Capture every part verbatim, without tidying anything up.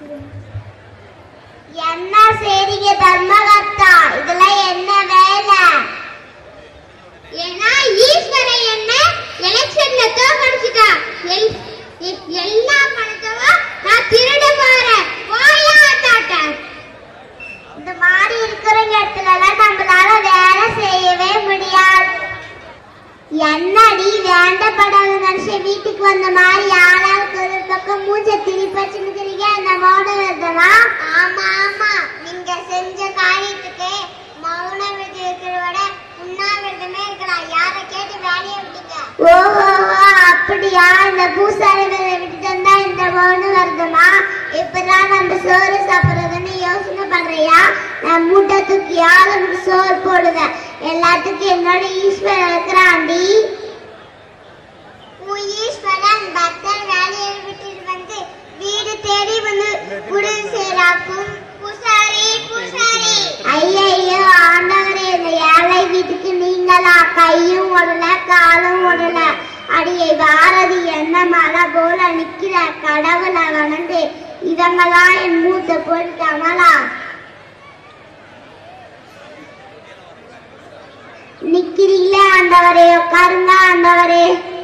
என்ன செய்றீங்க தர்மகர்த்தா? இதெல்லாம் என்ன வேலை? ஏன்னா ஈஸ்வரன் என்ன எலெக்ஷன்ல தோக்கடிச்சிட்டா. எல்லா பணத்தையும் நான் திருட போறேன். போயா தாட்ட. இந்த மாதிரி இருக்கிற இடத்துல எல்லாம் நம்மளால வேலை செய்யவே முடியாது. என்னடி வேண்டப்படாத மனுஷன் வீட்டுக்கு வந்த மாதிரி யாராவது ஒரு பக்கம் மூஞ்ச திருப்பச்சுக்கிறீங்க? அந்த மௌன விரதமா? ஆமா ஆமா, நீங்க செஞ்ச காரியத்துக்கு மௌன விரதம் இருக்கிறத விட உண்ணாவிரதமே இருக்கலாம். யார கேட்டு வேலையை விட்டீங்க? ஓஹோ, அப்படியா? இந்த பூசாரி வேலை விட்டுட்டு வந்தா இந்த மௌன விரதமா? இப்பதான் நம்ம சோறு சாப்பிடுறதுன்னு யோசனை பண்றியா? நான் மூட்டை தூக்கி யாருக்கு சோறு போடுவேன். எல்லாத்துக்கும் என்னோட ஈஸ்வரன் இருக்கிறாண்டி. உன் ஈஸ்வரன் பக்தர் வேலையை விட்டுட்டு வந்து வீடு தேடி வந்து உடல் சேராக்கும். பூசாரி பூசாரி. ஐயோ ஆண்டவரே, இந்த ஏழை வீட்டுக்கு நீங்களா? கையும் ஓடல காலும் ஓடல. அடியை பாரதி என்ன மலை போல நிக்கிற கடவுளை வணந்து இவங்கதான் என் மூத்த போட்டாங்களா? நிக்கிறீங்களே ஆண்டவரே, உட்காருங்க ஆண்டவரே.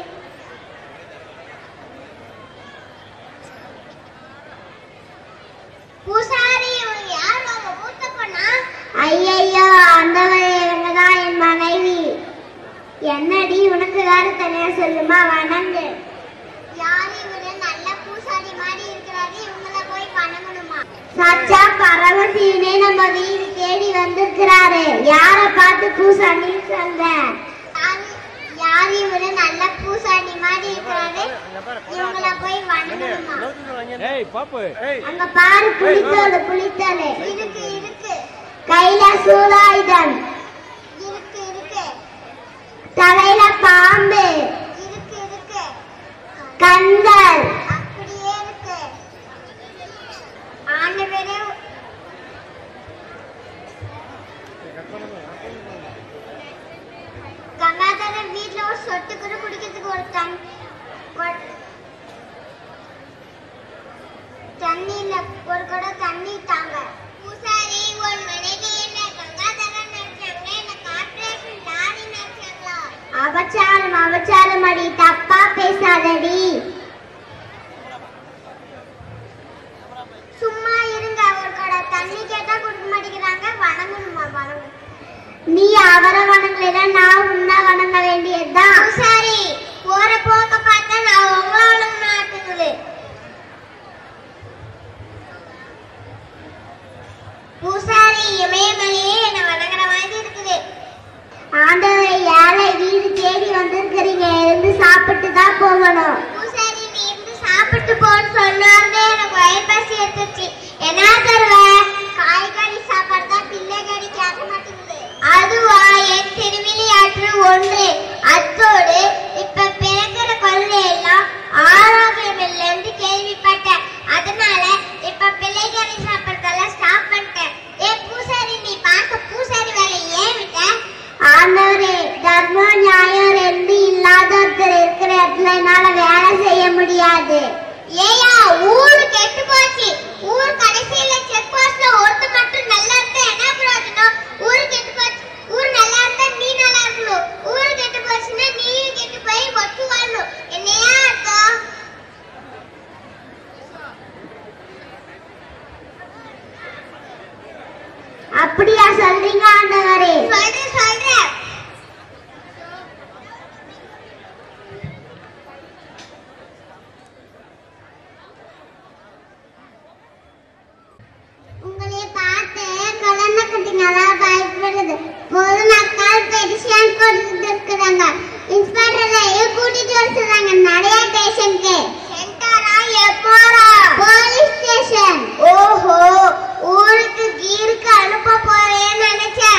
பூசாரி யார் உங்க மூத்த பொண்ணா? ஐயோ ஆண்டவரே, இவங்கதான் என் மனைவி. என்னடி உனக்கு வேற தனியா சொல்லுமா? வணங்கு. யார் இவரு? நல்ல பூசாரி மாதிரி இருக்கிறாரு. இவங்கள போய் வணங்கணுமா? சச்சா பரமசிவனே நம்ம வீடு தேடி வந்திருக்கிறாரு. யார பார்த்து பூசாரி சொல்ற? யார் இவரு? நல்ல பூசாரி மாதிரி இருக்கிறாரு. இவங்கள போய் வணங்கணுமா? அங்க பாரு, புலித்தோடு புலித்தோடு இருக்கு இருக்கு. கையில சூலாயுதம் இருக்கு இருக்கு. தலையில பாம்பு இருக்கு இருக்கு. கண்கள் அப்படியே இருக்கு. ஆண்டவரே, கங்காதரன் வீட்டுல ஒரு சொட்டு கூட குடிக்கிறதுக்கு ஒரு தண்ணி தண்ணியில ஒரு கூட தண்ணி தாங்க. பூசாரி ஒரு மனைவி என்ன கங்காதரன் நினைச்சாங்க, என்ன கார்பரேஷன் டாடி நினைச்சாங்களா? அபச்சாரம் அபச்சாரம் அடி, தப்பா பேசாதடி. சும்மா இருங்க. ஒரு கூட தண்ணி கேட்டா கொடுக்க மாட்டேங்கிறாங்க. வணங்கணுமா? வணங்கும். நீ அவரை வணங்கலைன்னா நான் உன்ன வணங்க வேண்டியதுதான். பூசாரி போற போக்க பார்த்தா நான் உங்களோட நாட்டுக்குது. பூசாரி இமயமலையே என்ன வணங்குற மாதிரி இருக்குது. ஆண்டவரை ஏழை வீடு தேடி வந்திருக்கிறீங்க, இருந்து சாப்பிட்டு தான் போகணும். பூசாரி நீ இருந்து சாப்பிட்டு போன்னு சொன்னாருந்தே எனக்கு வயிறு பசி எடுத்துச்சு. என்ன தருவ? காய்கறி சாப்பாடு தான். பிள்ளை கறி கேட்க மாட்டேங்குது. அதுவா என் திருவிளையாற்று ஒன்று. அத்தோடு இப்ப பிறக்கிற குழந்தை எல்லாம் ஆரோக்கியம் இல்லைன்னு கேள்விப்பட்டேன். அதனால இப்ப பிள்ளை கறி சாப்பிட்றதெல்லாம் ஸ்டாப் பண்ணிட்டேன். ஏ பூசாரி, நீ பார்க்க பூசாரி வேலை ஏன் விட்ட? ஆண்டவரே, தர்மம் நியாயம் ரெண்டு இல்லாத ஒருத்தர் இருக்கிற இடத்துல என்னால வேலை செய்ய முடியாது. ஏயா ஊரு கெட்டு போச்சு. ஊர் கடைசியில செக் போஸ்ட்ல ஒருத்த மட்டும் நல்லா இருந்தா என்ன பிரயோஜனம்? ஊரு கெட்டு போச்சு. ஊர் நல்லா இருந்தா நீ நல்லா இருக்கணும். ஊரு கெட்டு போச்சுன்னா நீயும் கெட்டு போய் ஒட்டு வாழணும். என்னையா அர்த்தம்? அப்படியா சொல்றீங்க ஆண்டவரே? சொல்றேன் சொல்றேன். உங்களை பார்த்து கலந்த கட்டிங்களா பயப்படுது. பொதுமக்கள் பெட்டிஷன் கொடுத்துட்டு இருக்கிறாங்க. இன்ஸ்பெக்டரையும் கூட்டிட்டு வர சொல்றாங்க. நிறைய ஸ்டேஷனுக்கு. சென்டாரா எப்போரா? Police station. ஓஹோ, ஊருக்கு கீருக்கு அனுப்ப போறேன்னு நினைச்சேன்.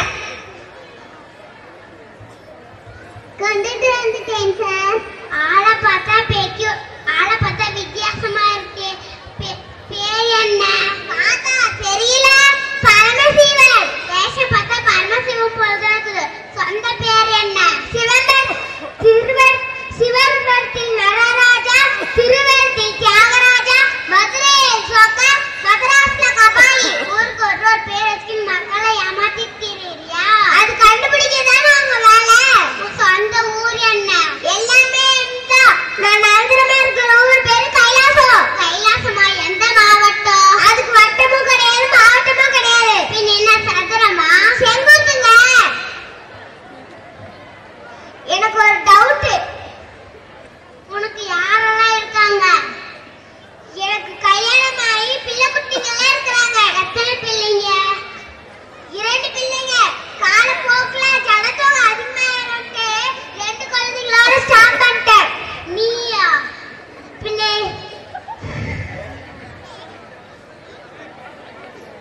கொண்டுட்டு வந்துட்டேன் சார். ஆளை பார்த்தா பெக்கு ஆளை பார்த்தா வித்தியாசமா இருக்கு. பேர் என்ன? பார்த்தா தெரியல. பரமசிவன். வேஷம் பார்த்தா பரமசிவன் போலதான் இருக்குது. சொந்த பேர் என்ன? சிவன். சிறுவர் சிவன் நடராஜா திரு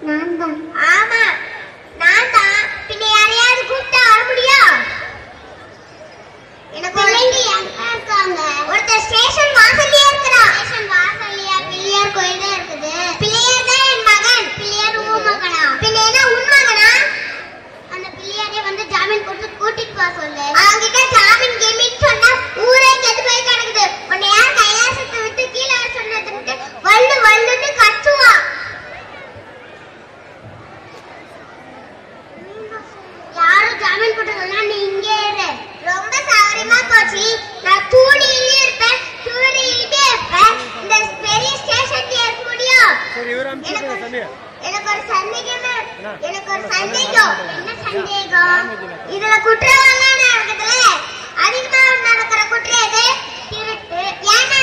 நான் தான். ஆமா நான் தான். பின்ன யாரையாவது கூப்பிட்டா வர முடியும்? எனக்கு பிள்ளைங்க எங்க இருக்காங்க? ஒருத்தர் ஸ்டேஷன் வாசல்லே இருக்கறா. ஸ்டேஷன் வாசல்லையா? பிள்ளையார் கோயில் தான் இருக்குது. பிள்ளையார் தான் என் மகன். பிள்ளையார் உன் மகனா? பின்ன என்ன உன் மகனா? அந்த பிள்ளையாரே வந்து ஜாமீன் கொடுத்து கூட்டிட்டு வா சொல்லு. அவங்கிட்ட ஜாமீன் கேமின்னு சொன்னா ஊரே கெட்டு போய் கிடக்குது. உன்னை யார் கைலாசத்தை விட்டு கீழே வர சொன்னதுன்னு வள்ளு வள்ளுன்னு கத்துவா. யாரும் ஜாமீன் போட்டதுன்னா நீ இங்கே இரு. ரொம்ப சௌகரியமா போச்சு. நான் தூணிலே இருப்பேன், தூணிலே இருப்பேன். இந்த பெரிய ஸ்டேஷன்ல இருக்க முடியும். எனக்கு ஒரு சந்தேகம் எனக்கு ஒரு சந்தேகம். என்ன சந்தேகம்? இதுல குற்றவாளியா நடக்குதுல, அதிகமா நடக்கிற குற்றம் எது? திருட்டு. ஏன்னா